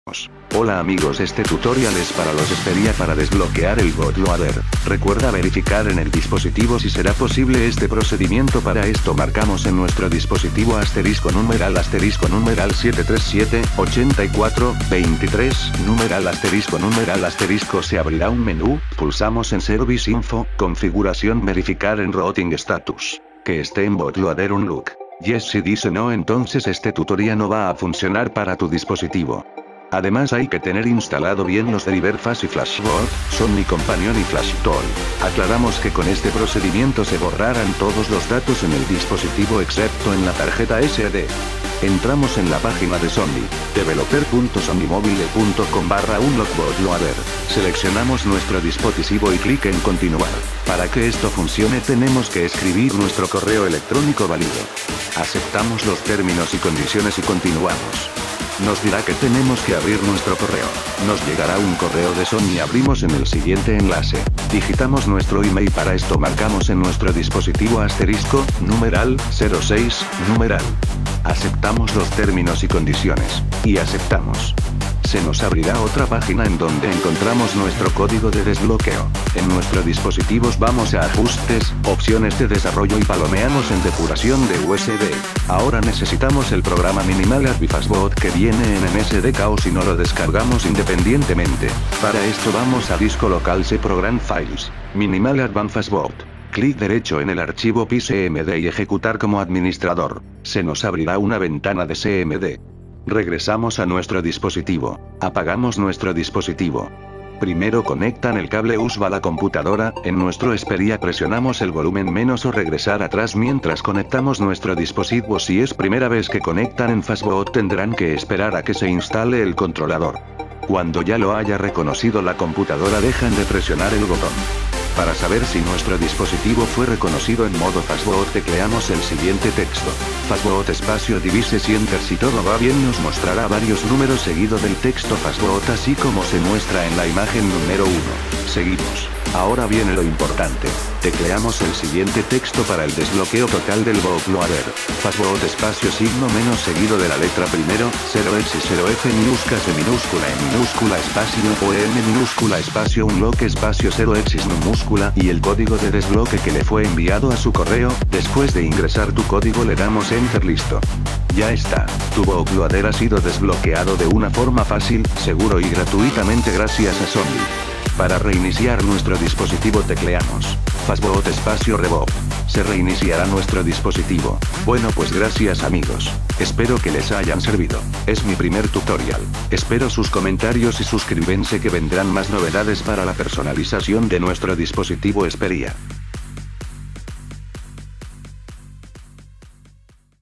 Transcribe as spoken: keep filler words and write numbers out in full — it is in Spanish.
Hola amigos, este tutorial es para los Xperia para desbloquear el bootloader. Recuerda verificar en el dispositivo si será posible este procedimiento. Para esto marcamos en nuestro dispositivo asterisco numeral asterisco numeral siete tres siete, ocho cuatro, veintitrés, numeral asterisco numeral asterisco. Se abrirá un menú, pulsamos en Service Info, configuración, verificar en Routing Status, que esté en bootloader unlock. Yes, si dice no, entonces este tutorial no va a funcionar para tu dispositivo. Además hay que tener instalado bien los Driver Fast y Flashboot, son mi compañón y FlashTool. Aclaramos que con este procedimiento se borrarán todos los datos en el dispositivo excepto en la tarjeta ese de. Entramos en la página de Sony, developer punto sony mobile punto com barra unlock bootloader. Seleccionamos nuestro dispositivo y clic en continuar. Para que esto funcione tenemos que escribir nuestro correo electrónico válido. Aceptamos los términos y condiciones y continuamos. Nos dirá que tenemos que abrir nuestro correo. Nos llegará un correo de Sony, abrimos en el siguiente enlace. Digitamos nuestro email, para esto marcamos en nuestro dispositivo asterisco, numeral, cero seis, numeral. Aceptamos los términos y condiciones. Y aceptamos. Se nos abrirá otra página en donde encontramos nuestro código de desbloqueo. En nuestros dispositivos vamos a ajustes, opciones de desarrollo y palomeamos en depuración de U S B. Ahora necesitamos el programa Minimal Advanced Fastboot que viene en M S D K o si no lo descargamos independientemente. Para esto vamos a disco local C Program Files, Minimal Advanced Fastboot. Clic derecho en el archivo P I C M D y ejecutar como administrador. Se nos abrirá una ventana de C M D. Regresamos a nuestro dispositivo. Apagamos nuestro dispositivo. Primero conectan el cable U S B a la computadora. En nuestro Xperia presionamos el volumen menos o regresar atrás mientras conectamos nuestro dispositivo. Si es primera vez que conectan en Fastboot tendrán que esperar a que se instale el controlador. Cuando ya lo haya reconocido la computadora dejan de presionar el botón. Para saber si nuestro dispositivo fue reconocido en modo Fastboot tecleamos el siguiente texto. Fastboot espacio divise si enter. Si todo va bien nos mostrará varios números seguido del texto Fastboot así como se muestra en la imagen número uno. Seguimos. Ahora viene lo importante. Tecleamos el siguiente texto para el desbloqueo total del bootloader. Fastboot espacio signo menos seguido de la letra primero, cero x cero f minúscula c minúscula e minúscula espacio o m minúscula espacio unlock espacio cero x minúscula y el código de desbloque que le fue enviado a su correo. Después de ingresar tu código le damos enter. Listo. Ya está. Tu bootloader ha sido desbloqueado de una forma fácil, seguro y gratuitamente gracias a Sony. Para reiniciar nuestro dispositivo tecleamos Fastboot espacio reboot. Se reiniciará nuestro dispositivo. Bueno, pues gracias amigos. Espero que les hayan servido. Es mi primer tutorial. Espero sus comentarios y suscríbanse que vendrán más novedades para la personalización de nuestro dispositivo Xperia.